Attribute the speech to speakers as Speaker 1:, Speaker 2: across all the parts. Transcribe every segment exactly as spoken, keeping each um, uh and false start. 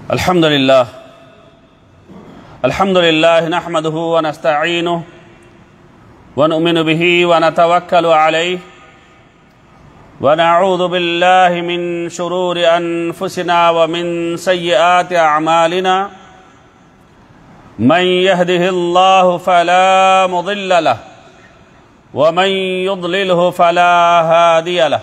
Speaker 1: अल्हम्दुलिल्लाह अल्हम्दुलिल्लाह नहमदुहु व नस्तईनुहु व नुमिनु बिही व नतवक्कलु अलैहि व नऊज़ु बिल्लाहि मिन शुरूरि अनफुसिना व मिन सय्यिआति अअमालिना मन यहदिहिल्लाहु फला मुदिल्ल लहु व मन युद्लिलहु फला हादिय लहु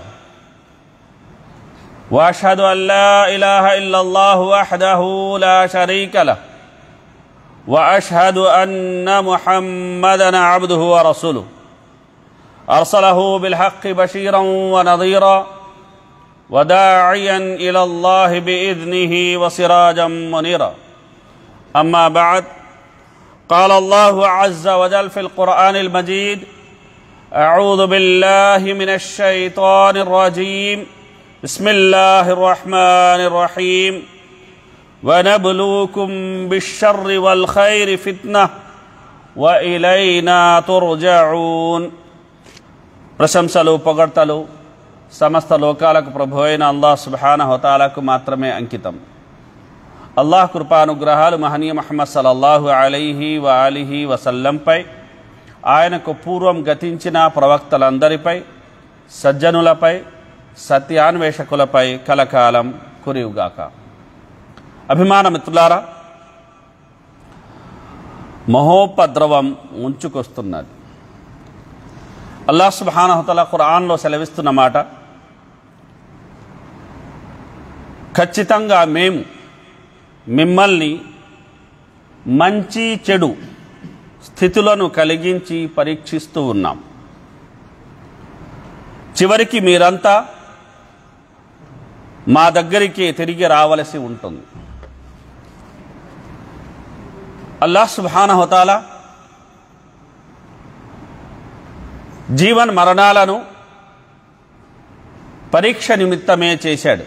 Speaker 1: वअशहदु अन ला इलाहा इल्लल्लाहु वहदहु ला शरीक लहु वअशहदु अन्न मुहम्मदन अब्दुहु व रसूलुहु अरसलहु बिलहक्कि बशीरन व नज़ीरा व दाइयन इलल्लाहि बिइज़्निहि व सिराजन मुनीरा अम्मा बअद क़ाल अल्लाहु अज़्ज़ व जल्ल फ़िल क़ुरआनिल मजीद अऊज़ु बिल्लाहि मिनश शैतानिर रजीम बिस्मिल्लाहिर रहमानिर रहीम व नब्लूकुम बिश्शर्रि वल खैरि फित्नह व इलैना तुरजऊन। ప్రశంసలు పొగడ్తలు సమస్త లోకాలకు ప్రభు అయిన అల్లాహ్ సుబ్హానహు వ తఆలాకు మాత్రమే అంకితం. అల్లాహ్ కృపానుగ్రహాలు మహనీయ ముహమ్మద్ సల్లల్లాహు అలైహి వ ఆలిహి వసల్లంపై, ఆయనకు పూర్వం గతించిన ప్రవక్తలందరిపై, సజ్జనులపై, సత్యాన్వేషకులపై కలకాలం కురియుగాక. అభిమాన మిత్రులారా, మహోపద్రవం ముంచుకొస్తున్నది. అల్లాహ్ సుబ్హానహు వ తఆలా ఖురాన్లో సెలవిస్తున్న మాట, ఖచ్చితంగా మేము మిమ్మల్ని మంచి చెడు స్థితులను కలిగించి పరీక్షిస్తూ ఉన్నాం. చివరికి మీరంతా మా దగ్గరికి తిరిగి రావలసి ఉంటుంది. అల్లాహ్ సుబ్హానహు వ తఆలా జీవన్ మరణాలను పరీక్ష నిమిత్తమే చేశాడు.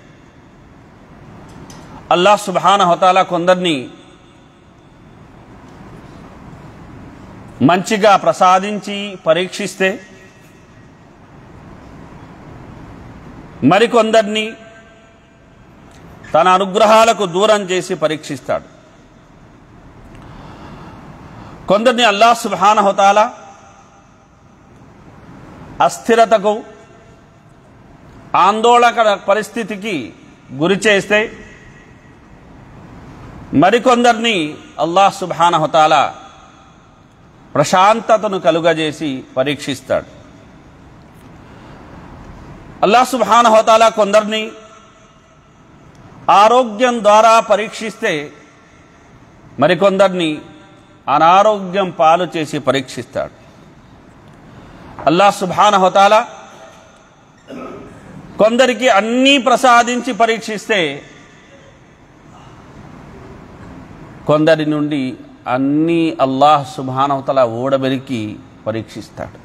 Speaker 1: అల్లాహ్ సుబ్హానహు వ తఆలా కొందరిని మంచిగా ప్రసాదించి పరీక్షిస్తే, మరికొందరిని తన అనుగ్రహాలకు దూరం చేసి పరీక్షిస్తాడు. కొందరిని అల్లాహ్ సుబ్హానహు వ తఆలా అస్థిరతకు, ఆందోళన పరిస్థితికి గురి చేస్తే, మరికొందరిని అల్లాహ్ సుబ్హానహు వ తఆలా ప్రశాంతతను కలుగజేసి పరీక్షిస్తాడు. అల్లాహ్ సుబ్హానహు వ తఆలా కొందరిని ఆరోగ్యం ద్వారా పరీక్షిస్తే, మరికొందరిని అనారోగ్యం పాలు చేసి పరీక్షిస్తాడు. అల్లాహ్ సుబ్హానహు వ తఆలా కొందరికి అన్నీ ప్రసాదించి పరీక్షిస్తే, కొందరి నుండి అన్నీ అల్లాహ్ సుబ్హానహు వ తఆలా ఓడబెరికి పరీక్షిస్తాడు.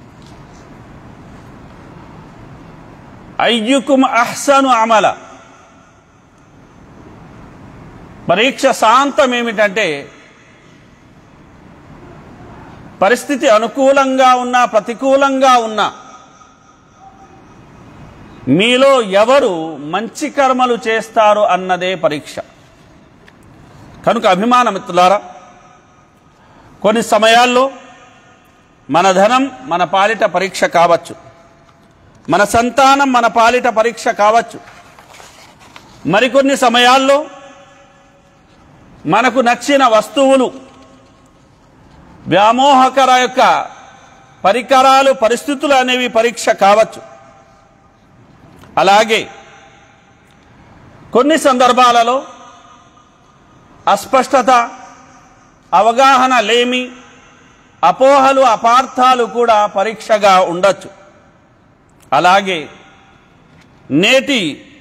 Speaker 1: అయ్యుకుం అహ్సను అమల, పరీక్ష శాంతం ఏమిటంటే, పరిస్థితి అనుకూలంగా ఉన్నా ప్రతికూలంగా ఉన్నా మీలో ఎవరు మంచి కర్మలు చేస్తారు అన్నదే పరీక్ష. కనుక అభిమాన మిత్రులారా, కొన్ని సమయాల్లో మన ధనం మన పాలిట పరీక్ష కావచ్చు, మన సంతానం మన పాలిట పరీక్ష కావచ్చు, మరికొన్ని సమయాల్లో మనకు నచ్చిన వస్తువులు, వ్యామోహకర యొక్క పరికరాలు, పరిస్థితులు అనేవి పరీక్ష కావచ్చు. అలాగే కొన్ని సందర్భాలలో అస్పష్టత, అవగాహన లేమి, అపోహలు, అపార్థాలు కూడా పరీక్షగా ఉండొచ్చు. అలాగే నేటి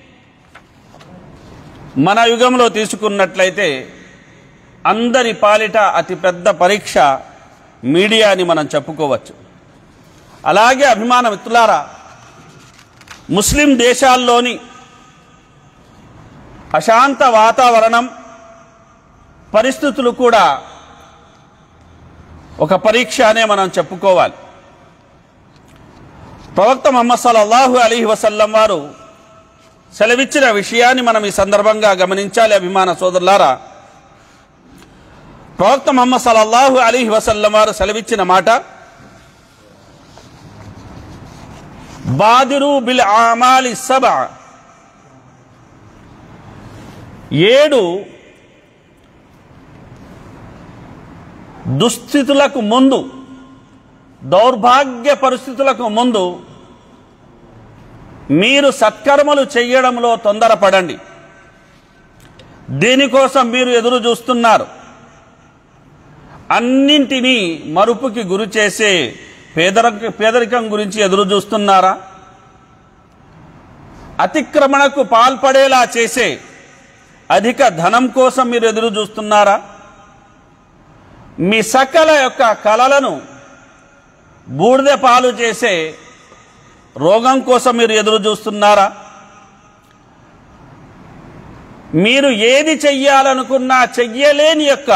Speaker 1: మన యుగంలో తీసుకున్నట్లయితే అందరి పాలిట అతిపెద్ద పరీక్ష మీడియా అని మనం చెప్పుకోవచ్చు. అలాగే అభిమాన మిత్రులారా, ముస్లిం దేశాల్లోని అశాంత వాతావరణం, పరిస్థితులు కూడా ఒక పరీక్ష అనే మనం చెప్పుకోవాలి. ప్రవక్త ముహమ్మద్ సల్లల్లాహు అలైహి వసల్లం వారు సెలవిచ్చిన విషయాన్ని మనం ఈ సందర్భంగా గమనించాలి. అభిమాన సోదరులారా, ప్రవక్త ముహమ్మద్ సల్లల్లాహు అలైహి వసల్లం వారు సెలవిచ్చిన మాట, బాదిరు బిల్ ఆమాలి సబ్, ఏడు దుస్థితులకు ముందు, దౌర్భాగ్య పరిస్థితులకు ముందు మీరు సత్కర్మలు చేయడంలో తొందరపడండి. దీనికోసం మీరు ఎదురు చూస్తున్నారు. అన్నింటినీ మరుపుకి గురి చేసే పేదరిక పేదరికం గురించి ఎదురు చూస్తున్నారా? అతిక్రమణకు పాల్పడేలా చేసే అధిక ధనం కోసం మీరు ఎదురు చూస్తున్నారా? మీ సకల యొక్క కలలను బూడిద పాలు చేసే రోగం కోసం మీరు ఎదురు చూస్తున్నారా? మీరు ఏది చెయ్యాలనుకున్నా చెయ్యలేని యొక్క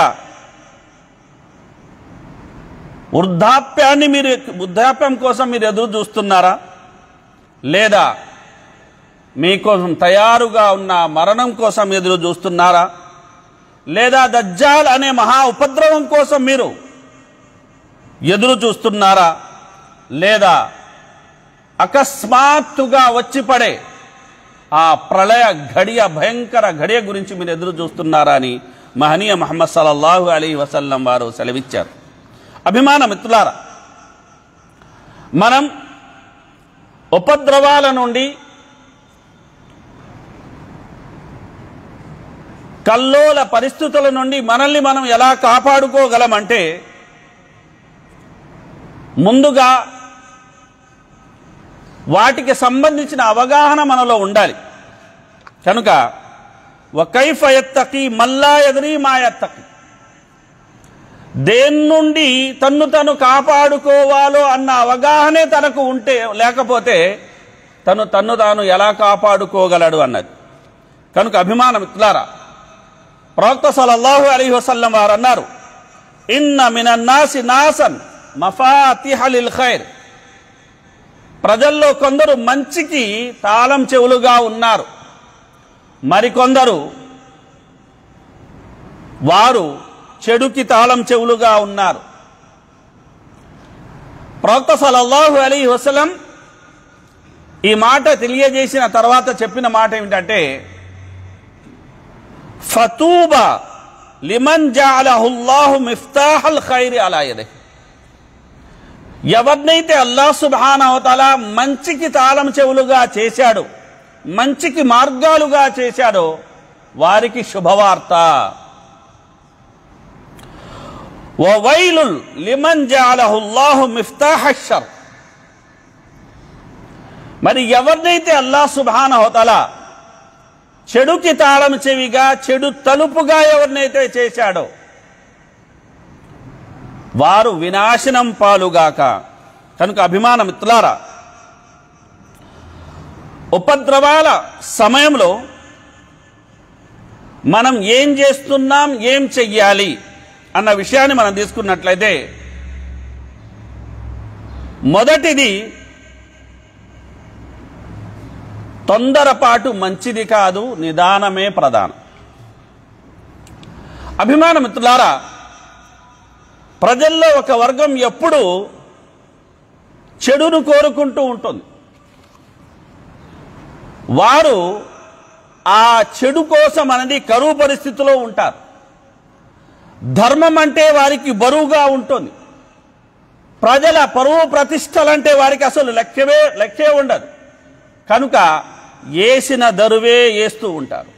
Speaker 1: వృద్ధాప్యాన్ని మీరు వృద్ధాప్యం కోసం మీరు ఎదురు చూస్తున్నారా? లేదా మీకోసం తయారుగా ఉన్న మరణం కోసం ఎదురు చూస్తున్నారా? లేదా దజ్జాల్ అనే మహా ఉపద్రవం కోసం మీరు ఎదురు చూస్తున్నారా? లేదా అకస్మాత్తుగా వచ్చి పడే ఆ ప్రళయ ఘడియ, భయంకర ఘడియ గురించి మీరు ఎదురు చూస్తున్నారా అని మహనీయ ముహమ్మద్ సల్లల్లాహు అలైహి వసల్లం వారు సెలవిచ్చారు. అభిమాన మిత్రులారా, మనం ఉపద్రవాల నుండి, కల్లోల పరిస్థితుల నుండి మనల్ని మనం ఎలా కాపాడుకోగలమంటే, ముందుగా వాటికి సంబంధించిన అవగాహన మనలో ఉండాలి. కనుక వకైఫ యత్తకి మల్లా యద్రీ మా యత్తకి, దేని నుండి తన్ను తను కాపాడుకోవాలో అన్న అవగాహనే తనకు ఉంటే, లేకపోతే తను తన్ను తాను ఎలా కాపాడుకోగలడు అన్నది. కనుక అభిమాన మిత్రులారా, ప్రవక్త సల్లల్లాహు అలైహి వసల్లం వారు అన్నారు, ఇన్న మినన్నాసి నాసన్ మఫాతిహ లిల్ ఖైర్, ప్రజల్లో కొందరు మంచికి తాళం చెవులుగా ఉన్నారు, మరికొందరు వారు చెడుకి తాళం చెవులుగా ఉన్నారు. ప్రవక్త సల్లల్లాహు అలైహి వసల్లం ఈ మాట తెలియజేసిన తర్వాత చెప్పిన మాట ఏమిటంటే, ఫతూబా లిమన్ జఅలహుల్లాహు మిఫ్తాహల్ ఖైరి అలా యదిహి, ఎవరినైతే అల్లాహ్ సుబ్హానహు వ తఆలా మంచికి తాళం చెవులుగా చేశాడో, మంచికి మార్గాలుగా చేశాడో వారికి శుభవార్త. వవైలుల్ లిమన్ జఅలహుల్లాహు మిఫ్తాహష్ షర్, మరి ఎవరినైతే అల్లాహ్ సుబ్హానహు వ తఆలా చెడుకి తాళం చెవిగా, చెడు తలుపుగా ఎవరినైతే చేశాడో వారు వినాశనం పాలుగాక. కనుక అభిమాన మిత్రులారా, ఉపద్రవాల సమయంలో మనం ఏం చేస్తున్నాం, ఏం చెయ్యాలి అన్న విషయాన్ని మనం తీసుకున్నట్లయితే, మొదటిది తొందరపాటు మంచిది కాదు, నిదానమే ప్రధానం. అభిమాన మిత్రులారా, ప్రజల్లో ఒక వర్గం ఎప్పుడూ చెడును కోరుకుంటూ ఉంటుంది. వారు ఆ చెడు కోసం అనేది కరువు పరిస్థితిలో ఉంటారు. ధర్మం అంటే వారికి బరువుగా ఉంటుంది. ప్రజల పరువు ప్రతిష్టలంటే వారికి అసలు లక్ష్యమే లక్ష్యమే ఉండదు. కనుక ఏసిన దరువే వేస్తూ ఉంటారు.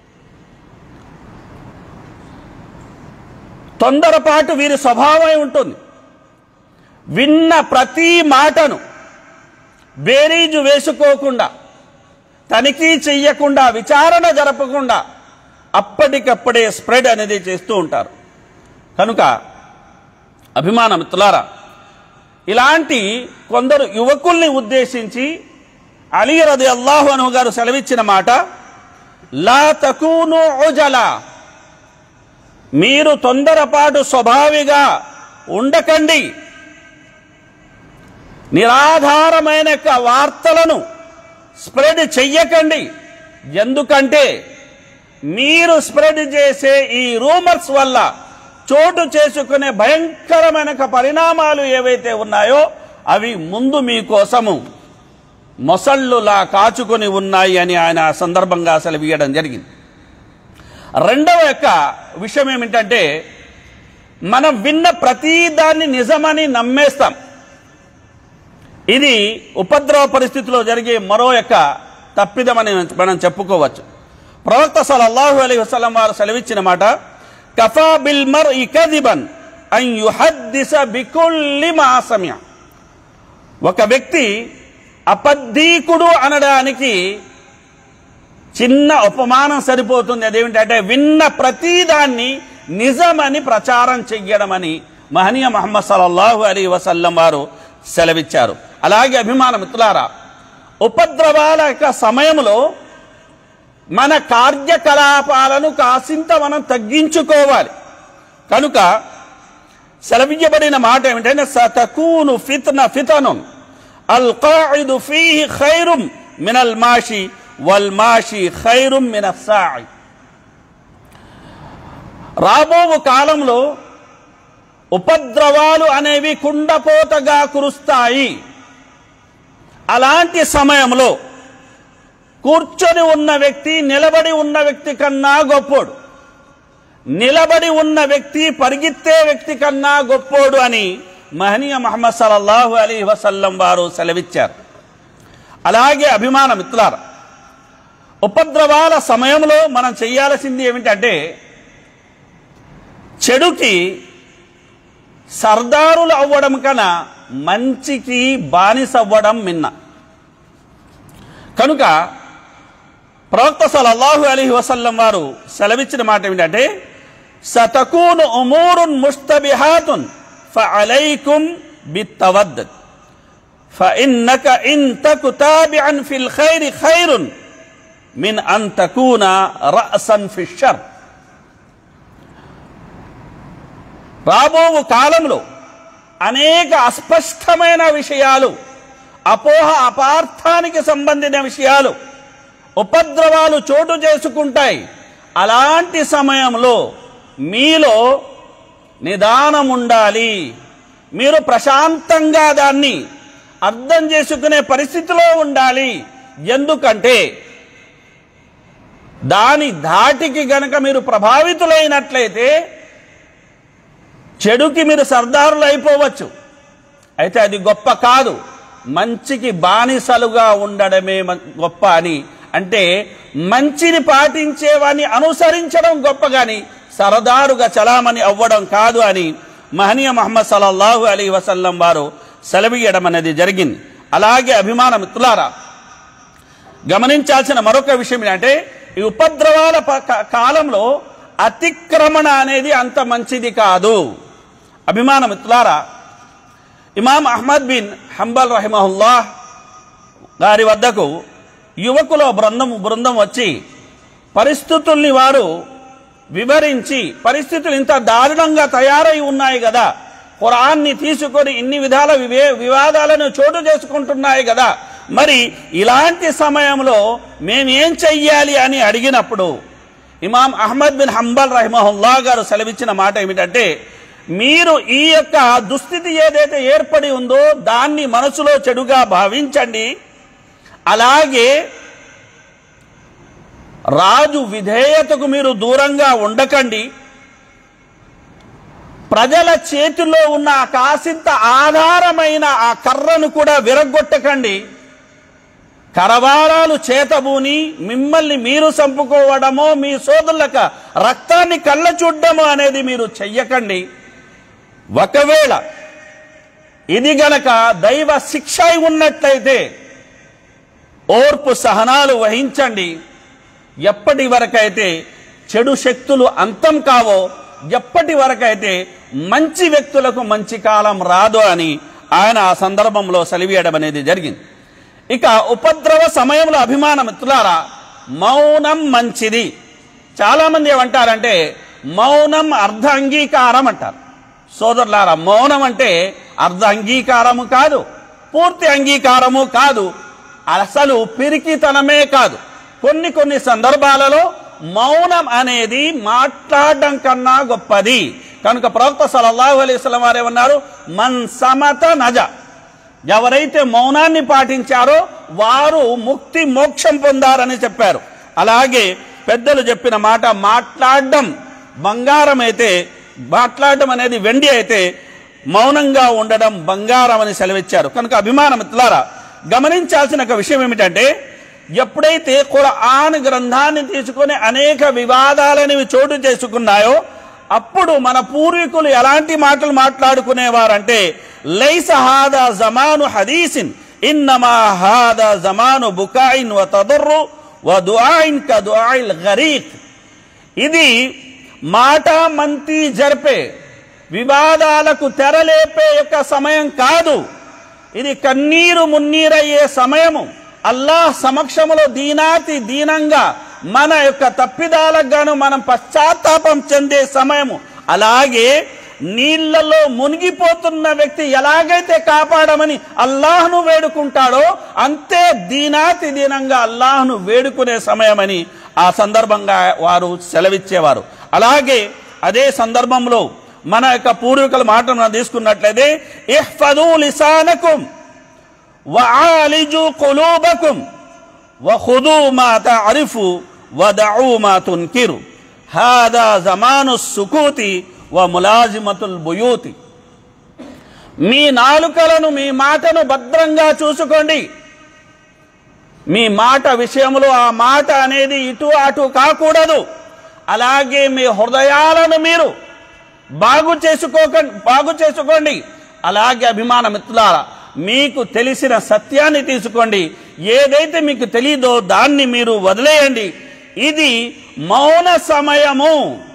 Speaker 1: తొందరపాటు వీరి స్వభావమై ఉంటుంది. విన్న ప్రతి మాటను బేరీజు వేసుకోకుండా, తనిఖీ చెయ్యకుండా, విచారణ జరపకుండా అప్పటికప్పుడే స్ప్రెడ్ అనేది చేస్తూ ఉంటారు. కనుక అభిమాన మిత్రులారా, ఇలాంటి కొందరు యువకుల్ని ఉద్దేశించి అలీ రదియల్లాహు అన్హు గారు సెలవిచ్చిన మాట, లా తకూను ఉజలా, మీరు తొందరపాటు స్వభావిగా ఉండకండి. నిరాధారమైన వార్తలను స్ప్రెడ్ చెయ్యకండి. ఎందుకంటే మీరు స్ప్రెడ్ చేసే ఈ రూమర్స్ వల్ల చోటు చేసుకునే భయంకరమైన పరిణామాలు ఏవైతే ఉన్నాయో అవి ముందు మీకోసము మొసళ్ళులా కాచుకొని ఉన్నాయి అని ఆయన సందర్భంగా సెలవీయడం జరిగింది. రెండవ యొక్క విషయం ఏమిటంటే, మనం విన్న ప్రతిదాన్ని నిజమని నమ్మేస్తాం. ఇది ఉపద్రవ పరిస్థితిలో జరిగే మరో యొక్క తప్పిదమని మనం చెప్పుకోవచ్చు. ప్రవక్త సల్లల్లాహు అలైహి వసల్లం వారు సెలవిచ్చిన మాట, కఫా బిల్ మర్ఇ కదిబన్ అన్ యుహద్దిస బికుల్లి మా సమిఅ. ఒక వ్యక్తి అబద్ధీకుడు అనడానికి చిన్న ఉపమానం సరిపోతుంది. అదేమిటంటే విన్న ప్రతిదాన్ని నిజమని ప్రచారం చెయ్యడమని మహనీయ ముహమ్మద్ సల్లల్లాహు అలైహి వసల్లం వారు సెలవిచ్చారు. అలాగే అభిమాన మిత్రులారా, ఉపద్రవాల యొక్క సమయంలో మన కార్యకలాపాలను కాసింత మనం తగ్గించుకోవాలి. కనుక సెలవియ్యబడిన మాట ఏమిటంటే, సతకూను ఫిత్న ఫితనున్ అల్ ఖాయిదు ఫీహి ఖైరుం మినల్ మాషి వల్ మాషి ఖైరుం మినస్ సాయి. రాబో కాలంలో ఉపద్రవాలు అనేవి కుండపోతగా కురుస్తాయి. అలాంటి సమయంలో కూర్చొని ఉన్న వ్యక్తి నిలబడి ఉన్న వ్యక్తి కన్నా గొప్పోడు, నిలబడి ఉన్న వ్యక్తి పరిగెత్తే వ్యక్తి కన్నా గొప్పోడు అని మహనీయ ముహమ్మద్ సల్లల్లాహు అలైహి వసల్లం వారు సెలవిచ్చారు. అలాగే అభిమాన మిత్రులారా, ఉపద్రవాల సమయంలో మనం చేయాల్సింది ఏమిటంటే, చెడుకి సర్దారులు అవ్వడం కన్నా మంచికి బానిస అవ్వడం మిన్న. కనుక ప్రవక్త సల్లల్లాహు అలైహి వసల్లం వారు సెలవిచ్చిన మాట ఏమిటంటే, సతకూను ఉమూరున్ ముస్తబిహాతున్ ఫఅలైకుం బిత్తవద్దద్ ఫఇన్నక ఇన్ తకు తాబిఅన్ ఫిల్ ఖైరి ఖైరున్ మిన్ అన్ తకూన రఅసన్ ఫిష్ షర్. రాబో కాలంలో అనేక అస్పష్టమైన విషయాలు, అపోహ అపార్థానికి సంబంధించిన విషయాలు, ఉపద్రవాలు చోటు చేసుకుంటాయి. అలాంటి సమయంలో మీలో నిదానం ఉండాలి. మీరు ప్రశాంతంగా దాన్ని అర్థం చేసుకునే పరిస్థితిలో ఉండాలి. ఎందుకంటే దాని ధాటికి గనక మీరు ప్రభావితులైనట్లయితే చెడుకి మీరు సర్దారులు అయిపోవచ్చు. అయితే అది గొప్ప కాదు, మంచికి బానిసలుగా ఉండడమే గొప్ప అని. అంటే మంచిని పాటించేవాన్ని అనుసరించడం గొప్ప గాని సరదారుగా చలామణి అవ్వడం కాదు అని మహనీయ ముహమ్మద్ సల్లల్లాహు అలైహి వసల్లం వారు సెలవీయడం అనేది జరిగింది. అలాగే అభిమాన మిత్రులారా, గమనించాల్సిన మరొక విషయం ఏంటంటే, ఈ ఉపద్రవాల కాలంలో అతిక్రమణ అనేది అంత మంచిది కాదు. అభిమాన మిత్రులారా, ఇమాం అహ్మద్ బిన్ హంబల్ రహిమహుల్లాహ్ గారి వద్దకు యువకుల బృందం బృందం వచ్చి పరిస్థితుల్ని వారు వివరించి, పరిస్థితులు ఇంత దారుణంగా తయారై ఉన్నాయి కదా, ఖురాన్ని తీసుకొని ఇన్ని విధాల వివే వివాదాలను చోటు చేసుకుంటున్నాయి కదా, మరి ఇలాంటి సమయంలో మేమేం చెయ్యాలి అని అడిగినప్పుడు ఇమాం అహ్మద్ బిన్ హంబల్ రహిమహుల్లాహ్ గారు సెలవిచ్చిన మాట ఏమిటంటే, మీరు ఈ యొక్క దుస్థితి ఏదైతే ఏర్పడి ఉందో దాన్ని మనసులో చెడుగా భావించండి. అలాగే రాజు విధేయతకు మీరు దూరంగా ఉండకండి. ప్రజల చేతిలో ఉన్న కాసింత ఆధారమైన ఆ కర్రను కూడా విరగొట్టకండి. కరవారాలు చేతబూని మిమ్మల్ని మీరు చంపుకోవడమో, మీ సోదరులకు రక్తాన్ని కళ్ళ చూడడమో అనేది మీరు చెయ్యకండి. ఒకవేళ ఇది గనక దైవ శిక్ష ఉన్నట్లయితే ఓర్పు సహనాలు వహించండి. ఎప్పటి వరకైతే చెడు శక్తులు అంతం కావో, ఎప్పటి వరకైతే మంచి వ్యక్తులకు మంచి కాలం రాదు అని ఆయన ఆ సందర్భంలో సెలవీయడం అనేది జరిగింది. ఇక ఉపద్రవ సమయంలో అభిమాన మిత్రులారా, మౌనం మంచిది. చాలా మంది ఏమంటారంటే మౌనం అర్ధ అంగీకారం అంటారు. సోదరులారా, మౌనం అంటే అర్ధ అంగీకారము కాదు, పూర్తి అంగీకారము కాదు, అసలు పిరికితనమే కాదు. కొన్ని కొన్ని సందర్భాలలో మౌనం అనేది మాట్లాడడం కన్నా గొప్పది. కనుక ప్రవక్త సల్లల్లాహు అలైహి వసల్లం వారు ఏమన్నారు, మన్ సమత నజ, ఎవరైతే మౌనాన్ని పాటించారో వారు ముక్తి మోక్షం పొందారని చెప్పారు. అలాగే పెద్దలు చెప్పిన మాట, మాట్లాడడం బంగారం అయితే, మాట్లాడడం అనేది వెండి అయితే మౌనంగా ఉండడం బంగారం అని సెలవిచ్చారు. కనుక అభిమాన మిత్రులారా, గమనించాల్సిన ఒక విషయం ఏమిటంటే, ఎప్పుడైతే ఖురాన్ గ్రంథాన్ని తీసుకొని అనేక వివాదాలనేవి చోటు చేసుకున్నాయో అప్పుడు మన పూర్వీకులు ఎలాంటి మాటలు మాట్లాడుకునేవారంటే, లైస హాదా జమాను హదీసిన్ ఇన్నమా హాదా జమాను బుకాయిన్ వ తదర్రు వ దుఆయిన్ క దుఆయిల్ గరీక్. ఇది మాట మంతి జరిపే, వివాదాలకు తెరలేపే యొక్క సమయం కాదు. ఇది కన్నీరు మున్నీరయ్యే సమయము. అల్లాహ్ సమక్షములో దీనాతి దీనంగా మన యొక్క తప్పిదాలకు గాను మనం పశ్చాత్తాపం చెందే సమయము. అలాగే నీళ్లలో మునిగిపోతున్న వ్యక్తి ఎలాగైతే కాపాడమని అల్లాహ్ను వేడుకుంటాడో అంతే దీనాతి దీనంగా అల్లాహ్ను వేడుకునే సమయమని ఆ సందర్భంగా వారు సెలవిచ్చేవారు. అలాగే అదే సందర్భంలో మన యొక్క పూర్వీకుల మాటను మనం తీసుకున్నట్లయితే, ఇహ్ఫదూ లిసానకుం వఆలిజు ఖులూబకుం వఖుదూ మా తఅరిఫు వదఊ మా తున్కిరు హాదా జమాను సుకూతి వ ములాజిమతుల్ బుయూతి. మీ నాలుకలను, మీ మాటను భద్రంగా చూసుకోండి. మీ మాట విషయంలో ఆ మాట అనేది ఇటు అటు కాకూడదు. అలాగే మీ హృదయాలను మీరు బాగు చేసుకోక బాగు చేసుకోండి. అలాగే అభిమాన మిత్రులారా, మీకు తెలిసిన సత్యాన్ని తీసుకోండి. ఏదైతే మీకు తెలియదో దాన్ని మీరు వదిలేయండి. ఇది మౌన సమయము,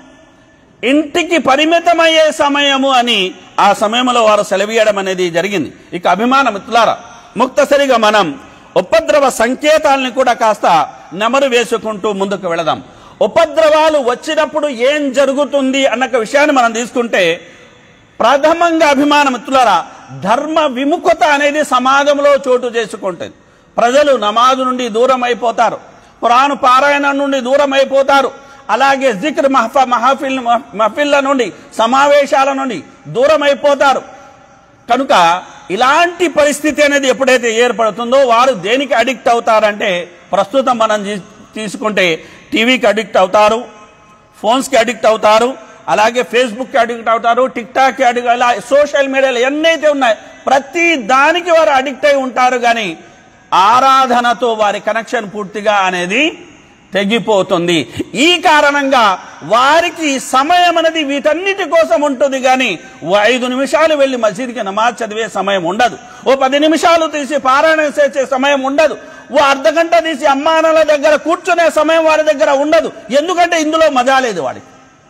Speaker 1: ఇంటికి పరిమితమయ్యే సమయము అని ఆ సమయంలో వారు సెలవీయడం అనేది జరిగింది. ఇక అభిమాన మిత్రులారా, ముక్తసరిగా మనం ఉపద్రవ సంకేతాలని కూడా కాస్త నెమరు వేసుకుంటూ ముందుకు వెళదాం. ఉపద్రవాలు వచ్చినప్పుడు ఏం జరుగుతుంది అన్న విషయాన్ని మనం తీసుకుంటే, ప్రథమంగా అభిమాన మిత్రులారా, ధర్మ విముఖత అనేది సమాజంలో చోటు చేసుకుంటుంది. ప్రజలు నమాజు నుండి దూరం అయిపోతారు, ఖురాను పారాయణం నుండి దూరం అయిపోతారు. అలాగే జిక్ర్ మహఫ మహఫిల్ మహఫిల్ల నుండి, సమావేశాల నుండి దూరం అయిపోతారు. కనుక ఇలాంటి పరిస్థితి అనేది ఎప్పుడైతే ఏర్పడుతుందో వారు దేనికి అడిక్ట్ అవుతారంటే, ప్రస్తుతం మనం తీసుకుంటే టీవీకి అడిక్ట్ అవుతారు, ఫోన్స్కి అడిక్ట్ అవుతారు, అలాగే ఫేస్బుక్కి అడిక్ట్ అవుతారు, టిక్ టాక్కి అడిక్ట్, ఇలా సోషల్ మీడియాలో ఎన్నైతే ఉన్నాయో ప్రతి దానికి వారు అడిక్ట్ అయి ఉంటారు. కానీ ఆరాధనతో వారి కనెక్షన్ పూర్తిగా అనేది తెగిపోతుంది. ఈ కారణంగా వారికి సమయం అనేది వీటన్నిటి కోసం ఉంటుంది. కానీ ఓ ఐదు నిమిషాలు వెళ్ళి మసీద్కి నమాజ్ చదివే సమయం ఉండదు. ఓ పది నిమిషాలు తీసి పారాయణ చేసే సమయం ఉండదు. ఓ అర్ధ గంట తీసి అమ్మానాల దగ్గర కూర్చునే సమయం వారి దగ్గర ఉండదు. ఎందుకంటే ఇందులో మజా లేదు. వాడికి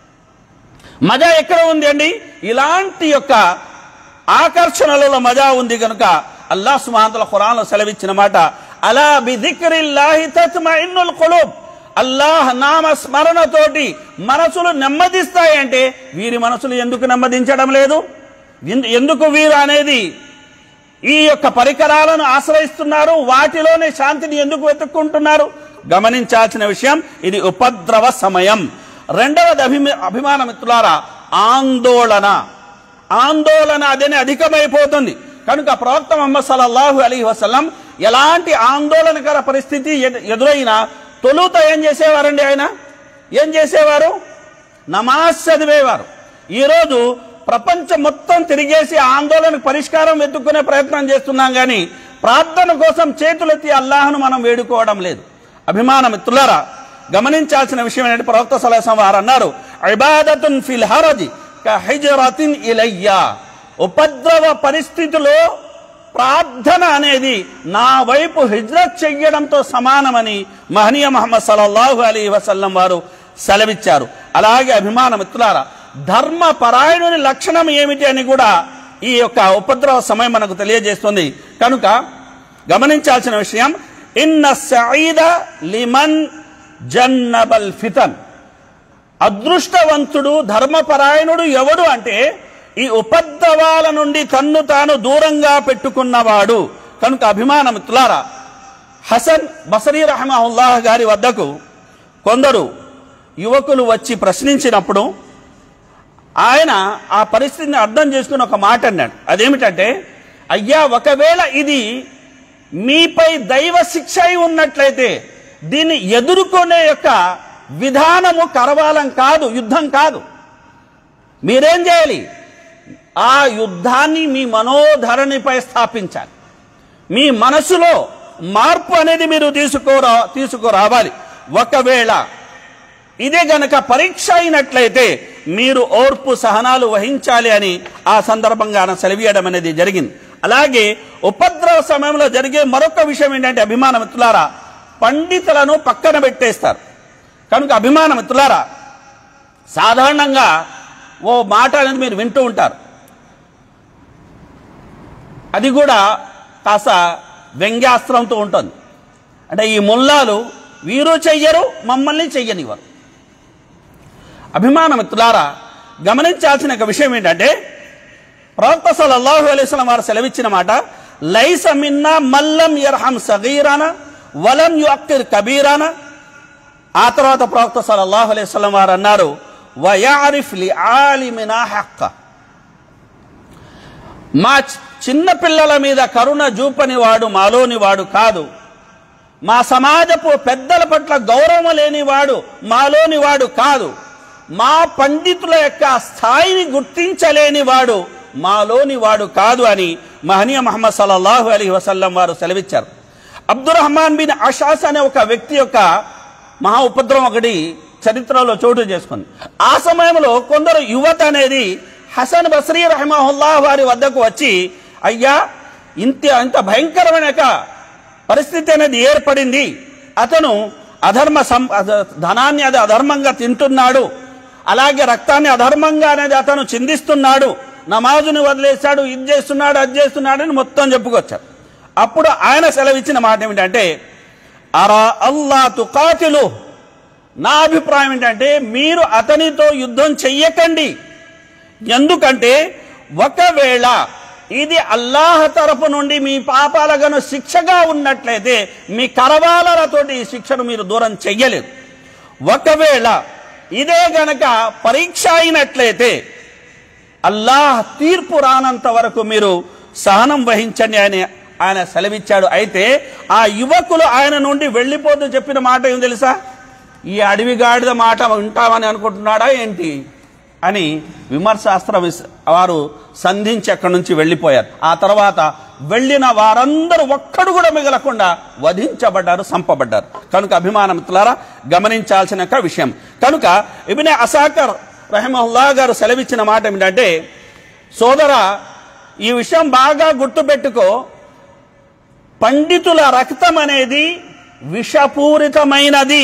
Speaker 1: మజా ఎక్కడ ఉంది అండి? ఇలాంటి యొక్క ఆకర్షణలలో మజా ఉంది. కనుక అల్లాహ్ సుబ్హానహు వ తఆలా ఖురాన్లో సెలవిచ్చిన మాట, అలా బిజిక్రిల్లాహి తత్మఇన్నుల్ ఖులూబ్, అల్లాహ్ నామ స్మరణతోటి మనసులు నెమ్మదిస్తాయంటే వీరి మనసులు ఎందుకు నెమ్మదించడం లేదు? ఎందుకు వీరు అనేది ఈ యొక్క పరికరాలను ఆశ్రయిస్తున్నారు? వాటిలోనే శాంతిని ఎందుకు వెతుక్కుంటున్నారు? గమనించాల్సిన విషయం, ఇది ఉపద్రవ సమయం. రెండవది అభిమ అభిమాన మిత్రులారా, ఆందోళన. ఆందోళన అదేనే అధికమైపోతుంది. కనుక ప్రవక్త ముహమ్మద్ సల్లల్లాహు అలైహి వసల్లం ఎలాంటి ఆందోళనకర పరిస్థితి ఎదురైనా తొలుత ఏం చేసేవారండి? ఆయన ఏం చేసేవారు? నమాజ్ చదివేవారు. ఈరోజు ప్రపంచం మొత్తం తిరిగేసి ఆందోళనకు పరిష్కారం వెతుక్కునే ప్రయత్నం చేస్తున్నాం, కానీ ప్రార్థన కోసం చేతులెత్తి అల్లాహ్ను మనం వేడుకోవడం లేదు. అభిమాన మిత్రులారా, గమనించాల్సిన విషయం ఏంటంటే, ప్రవక్త సల్లల్లాహు అలైహి వసల్లం వారు అన్నారు, ఇబాదతున్ ఫిల్ హరజ్ కహిజ్రతిన్ ఇలయ్యా. ఉపద్రవ పరిస్థితిలో ప్రార్థన అనేది నా వైపు హిజ్రత్ చెయ్యడంతో సమానమని మహనీయ ముహమ్మద్ సల్లల్లాహు అలైహి వసల్లం వారు సెలవిచ్చారు. అలాగే అభిమాన మిత్రులారా, ధర్మ పరాయణుని లక్షణం ఏమిటి అని కూడా ఈ యొక్క ఉపద్రవ సమయం మనకు తెలియజేస్తుంది. కనుక గమనించాల్సిన విషయం, ఇన్న సঈద లిమన్ జన్నబల్ ఫితన్. అదృష్టవంతుడు, ధర్మపరాయణుడు ఎవడు అంటే ఈ ఉపద్రవాల నుండి తన్ను తాను దూరంగా పెట్టుకున్నవాడు. కనుక అభిమాన మిత్రులారా, హసన్ బసరీ రహమహుల్లాహ్ గారి వద్దకు కొందరు యువకులు వచ్చి ప్రశ్నించినప్పుడు ఆయన ఆ పరిస్థితిని అర్థం చేసుకుని ఒక మాట అన్నాడు. అదేమిటంటే, అయ్యా, ఒకవేళ ఇది మీపై దైవ శిక్ష అయి ఉన్నట్లయితే దీన్ని ఎదుర్కొనే యొక్క విధానము కరవాలం కాదు, యుద్ధం కాదు. మీరేం చేయాలి? ఆ యుద్ధాన్ని మీ మనోధరణిపై స్థాపించాలి. మీ మనసులో మార్పు అనేది మీరు తీసుకురా తీసుకురావాలి. ఒకవేళ ఇదే గనక పరీక్ష అయినట్లయితే మీరు ఓర్పు సహనాలు వహించాలి అని ఆ సందర్భంగా సెలవీయడం అనేది జరిగింది. అలాగే ఉపద్రవ సమయంలో జరిగే మరొక విషయం ఏంటంటే, అభిమాన మిత్రులారా, పండితులను పక్కన పెట్టేస్తారు. కనుక అభిమాన మిత్రులారా, సాధారణంగా ఓ మాట అనేది మీరు వింటూ ఉంటారు. అది కూడా కాస్త వ్యంగ్యాస్త్రంతో ఉంటుంది. అంటే ఈ ముల్లాలు వీరు చెయ్యరు, మమ్మల్ని చెయ్యనివ్వరు. అభిమాన మిత్రులారా, గమనించాల్సిన ఒక విషయం ఏంటంటే, ప్రవక్త సల్లల్లాహు అలైహి వసల్లం వారు సెలవిచ్చిన మాట, లైస మిన్నా మల్లం యర్హం సగీరాన వలం యుఅక్కిర్ కబీరాన. ఆ తర్వాత ప్రవక్త సల్లల్లాహు అలైహి వసల్లం వారు అన్నారు, వయఅరిఫ్ లిఆలిమినా హక్క. మా చిన్న పిల్లల మీద కరుణ చూపని వాడు మాలోని వాడు కాదు, మా సమాజపు పెద్దల పట్ల గౌరవం లేని వాడు మాలోని వాడు కాదు, మా పండితుల యొక్క స్థాయిని గుర్తించలేని వాడు మాలోని వాడు కాదు అని మహనీయ ముహమ్మద్ సల్లల్లాహు అలైహి వసల్లం వారు సెలవిచ్చారు. అబ్దుర్రహమాన్ బిన్ అషాస్ అనే ఒక వ్యక్తి యొక్క మహా ఉపద్రవం ఒకటి చరిత్రలో చోటు చేసుకుంది. ఆ సమయంలో కొందరు యువత అనేది హసన్ బసరీ రహమహుల్లాహ్ వారి వద్దకు వచ్చి, అయ్యా, ఇంత ఇంత భయంకరమైన పరిస్థితి అనేది ఏర్పడింది, అతను అధర్మ సం ధనాన్ని అది అధర్మంగా తింటున్నాడు, అలాగే రక్తాన్ని అధర్మంగా అనేది అతను చిందిస్తున్నాడు, నమాజుని వదిలేశాడు, ఇది చేస్తున్నాడు, అది చేస్తున్నాడు అని మొత్తం చెప్పుకొచ్చారు. అప్పుడు ఆయన సెలవిచ్చిన మాట ఏమిటంటే, అరా అల్లా తుకాతిలు, నా అభిప్రాయం ఏంటంటే మీరు అతనితో యుద్ధం చెయ్యకండి. ఎందుకంటే ఒకవేళ ఇది అల్లాహ్ తరపు నుండి మీ పాపాలకు శిక్షగా ఉన్నట్లయితే మీ కరవాలతోటి ఈ శిక్షను మీరు దూరం చెయ్యలేదు. ఒకవేళ ఇదే గనక పరీక్ష అయినట్లయితే అల్లాహ్ తీర్పు రానంత వరకు మీరు సహనం వహించండి అని ఆయన సెలవిచ్చాడు. అయితే ఆ యువకులు ఆయన నుండి వెళ్ళిపోతూ చెప్పిన మాట ఏం తెలుసా? ఈ అడవిగాడిద మాట వింటామని అనుకుంటున్నాడా ఏంటి అని విమర్శాస్త్ర వారు సంధించి అక్కడి నుంచి వెళ్ళిపోయారు. ఆ తర్వాత వెళ్ళిన వారందరూ ఒక్కడు కూడా మిగలకుండా వధించబడ్డారు, సంపబడ్డారు. కనుక అభిమాన మిత్రులారా, గమనించాల్సిన విషయం. కనుక ఇబ్నే అసాకర్ రహిమహుల్లాహ్ గారు సెలవిచ్చిన మాట ఏమిటంటే, సోదరా, ఈ విషయం బాగా గుర్తుపెట్టుకో, పండితుల రక్తం అనేది విషపూరితమైనది.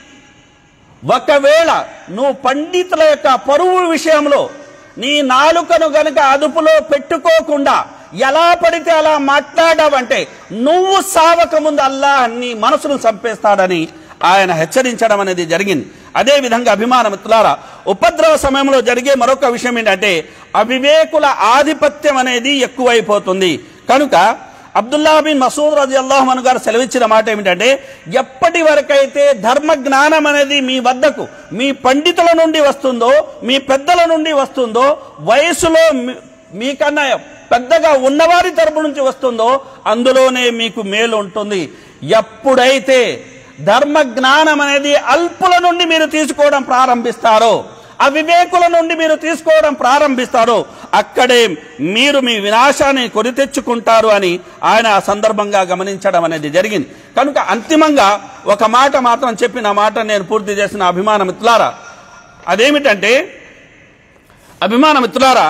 Speaker 1: ఒకవేళ నువ్వు పండితుల యొక్క పరువు విషయంలో నీ నాలుకను గనుక అదుపులో పెట్టుకోకుండా ఎలా పడితే అలా మాట్లాడావంటే నువ్వు సావక ముందు అల్లాహ్ నీ మనసును చంపేస్తాడని ఆయన హెచ్చరించడం అనేది జరిగింది. అదే విధంగా అభిమాన మిత్రులారా, ఉపద్రవ సమయంలో జరిగే మరొక విషయం ఏంటంటే అవివేకుల ఆధిపత్యం అనేది ఎక్కువైపోతుంది. కనుక అబ్దుల్లా బిన్ మసూద్ రజియల్లాహు అన్హు గారు సెలవిచ్చిన మాట ఏమిటంటే, ఎప్పటి వరకైతే ధర్మ జ్ఞానం అనేది మీ వద్దకు మీ పండితుల నుండి వస్తుందో, మీ పెద్దల నుండి వస్తుందో, వయసులో మీకన్నా పెద్దగా ఉన్నవారి తరపు నుంచి వస్తుందో అందులోనే మీకు మేలు ఉంటుంది. ఎప్పుడైతే ధర్మ జ్ఞానం అనేది అల్పుల నుండి మీరు తీసుకోవడం ప్రారంభిస్తారో, అవివేకుల నుండి మీరు తీసుకోవడం ప్రారంభిస్తారో, అక్కడే మీరు మీ వినాశాన్ని కొని తెచ్చుకుంటారు అని ఆయన ఆ సందర్భంగా గమనించడం అనేది జరిగింది. కనుక అంతిమంగా ఒక మాట మాత్రం చెప్పిన మాట నేను పూర్తి చేసిన అభిమాన మిత్రులారా, అదేమిటంటే అభిమాన మిత్రులారా,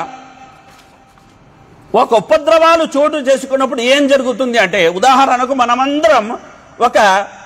Speaker 1: ఒక ఉపద్రవాలు చోటు చేసుకున్నప్పుడు ఏం జరుగుతుంది అంటే, ఉదాహరణకు మనమందరం ఒక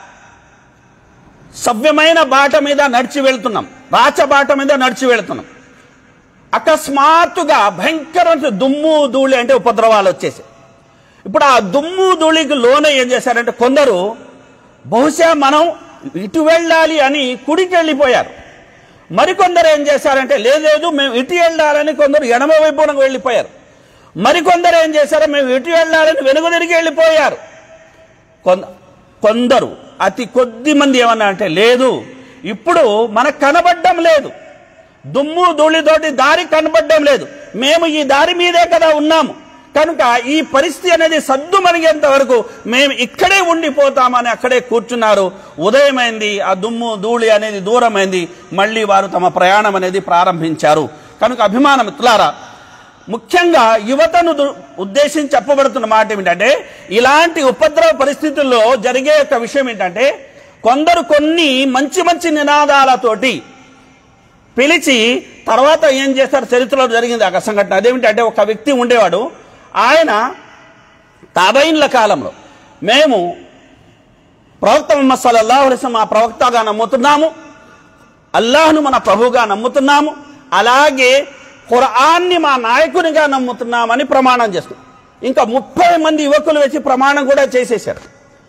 Speaker 1: సవ్యమైన బాట మీద నడిచి వెళ్తున్నాం, రాచ బాట మీద నడిచి వెళ్తున్నాం. అకస్మాత్తుగా భయంకరమైన దుమ్ము ధూళి అంటే ఉపద్రవాలు వచ్చేసి, ఇప్పుడు ఆ దుమ్ము ధూళికి లోనే ఏం చేశారంటే కొందరు బహుశా మనం ఇటు వెళ్ళాలి అని కుడికి వెళ్ళిపోయారు. మరికొందరు ఏం చేశారంటే లేదు లేదు మేము ఇటు వెళ్ళాలని కొందరు ఎడమ వైపునకు వెళ్ళిపోయారు. మరికొందరు ఏం చేశారో మేము ఇటు వెళ్ళాలని వెనుక తిరిగి వెళ్ళిపోయారు. కొంద కొందరు అతి కొద్ది మంది ఏమన్నా అంటే లేదు, ఇప్పుడు మనకు కనబడ్డం లేదు, దుమ్ము ధూళితోటి దారి కనబడ్డం లేదు, మేము ఈ దారి మీదే కదా ఉన్నాము, కనుక ఈ పరిస్థితి అనేది సద్దు మరిగేంత వరకు మేము ఇక్కడే ఉండిపోతామని అక్కడే కూర్చున్నారు. ఉదయమైంది, ఆ దుమ్ము ధూళి అనేది దూరమైంది, మళ్ళీ వారు తమ ప్రయాణం అనేది ప్రారంభించారు. కనుక అభిమాన మిత్రులారా, ముఖ్యంగా యువతను ఉద్దేశించి చెప్పబడుతున్న మాట ఏమిటంటే, ఇలాంటి ఉపద్రవ పరిస్థితుల్లో జరిగే ఒక విషయం ఏంటంటే, కొందరు కొన్ని మంచి మంచి నినాదాలతోటి పిలిచి తర్వాత ఏం చేస్తారు, చరిత్రలో జరిగింది ఆ సంఘటన. అదేమిటంటే, ఒక వ్యక్తి ఉండేవాడు, ఆయన తాబైన్ల కాలంలో మేము ప్రవక్త ముహమ్మద్ సల్లల్లాహు అలైహి వసల్లం ఆ ప్రవక్తగా నమ్ముతున్నాము, అల్లాహ్ను మన ప్రభువుగా నమ్ముతున్నాము, అలాగే ఖురాన్ని మా నాయకునిగా నమ్ముతున్నామని ప్రమాణం చేస్తున్నాం. ఇంకా ముప్పై మంది యువకులు వచ్చి ప్రమాణం కూడా చేసేశారు.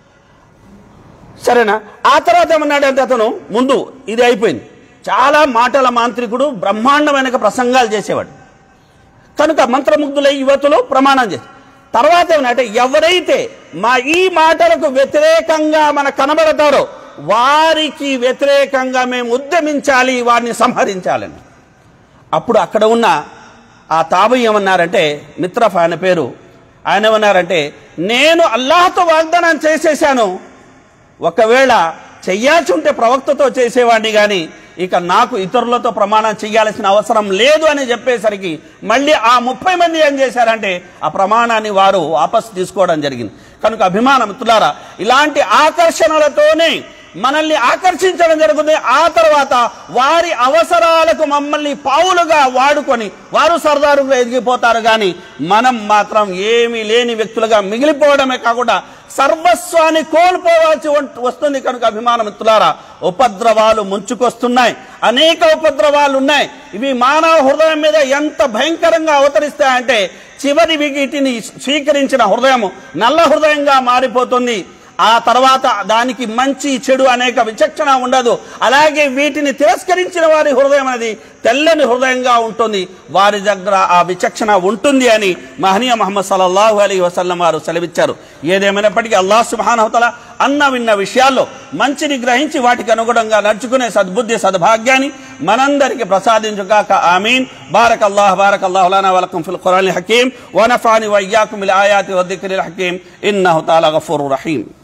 Speaker 1: సరేనా? ఆ తర్వాత ఏమన్నాడంటే, అతను ముందు ఇది అయిపోయింది, చాలా మాటల మాంత్రికుడు, బ్రహ్మాండమైన ప్రసంగాలు చేసేవాడు, కనుక మంత్రముగ్ధులై యువతులు ప్రమాణం చేసి తర్వాత ఏమనంటే, ఎవరైతే మా ఈ మాటలకు వ్యతిరేకంగా మనకు కనబడతారో వారికి వ్యతిరేకంగా మేము ఉద్యమించాలి, వారిని సంహరించాలని. అప్పుడు అక్కడ ఉన్న ఆ తాబయి ఏమన్నారంటే, మిత్రఫ్ ఆయన పేరు, ఆయన ఏమన్నారంటే, నేను అల్లాహ్తో వాగ్దానం చేసేశాను, ఒకవేళ చెయ్యాల్సి ఉంటే ప్రవక్తతో చేసేవాడిని, కానీ ఇక నాకు ఇతరులతో ప్రమాణం చేయాల్సిన అవసరం లేదు అని చెప్పేసరికి మళ్ళీ ఆ ముప్పై మంది ఏం చేశారంటే ఆ ప్రమాణాన్ని వారు వాపస్ తీసుకోవడం జరిగింది. కనుక అభిమాన మిత్రులారా, ఇలాంటి ఆకర్షణలతోనే మనల్ని ఆకర్షించడం జరుగుతుంది. ఆ తర్వాత వారి అవసరాలకు మమ్మల్ని పావులుగా వాడుకొని వారు సర్దారుగా ఎదిగిపోతారు, కానీ మనం మాత్రం ఏమీ లేని వ్యక్తులుగా మిగిలిపోవడమే కాకుండా సర్వస్వాన్ని కోల్పోవాల్సి వస్తుంది. కనుక అభిమాన మిత్రులారా, ఉపద్రవాలు ముంచుకొస్తున్నాయి, అనేక ఉపద్రవాలు ఉన్నాయి. ఇవి మానవ హృదయం మీద ఎంత భయంకరంగా అవతరిస్తాయంటే, చివరి వీటిని స్వీకరించిన హృదయం నల్ల హృదయంగా మారిపోతుంది. ఆ తర్వాత దానికి మంచి చెడు అనేక విచక్షణ ఉండదు. అలాగే వీటిని తిరస్కరించిన వారి హృదయం అనేది తెల్లని హృదయంగా ఉంటుంది, వారి దగ్గర ఆ విచక్షణ ఉంటుంది అని మహనీయ ముహమ్మద్ సల్లల్లాహు అలైహి వసల్లం వారు సెలవిచ్చారు. ఏదేమైనప్పటికీ అల్లాహ్ సుబ్హానహు వ తఆలా అన్న విన్న విషయాల్లో మంచిని గ్రహించి వాటికి అనుగుణంగా నడుచుకునే సద్బుద్ధి సద్భాగ్యాన్ని మనందరికి ప్రసాదించుగాక. ఆమీన్. బారకల్లాహు బారకల్లాహు లనా వ లకుం ఫిల్ ఖురానిల్ హకీమ్ వ నఫఅని వ ఇయ్యాకుం బిల్ ఆయాతి వ దిక్రిల్ హకీమ్ ఇన్నహు తఆలా గఫూరుర్ రహీమ్.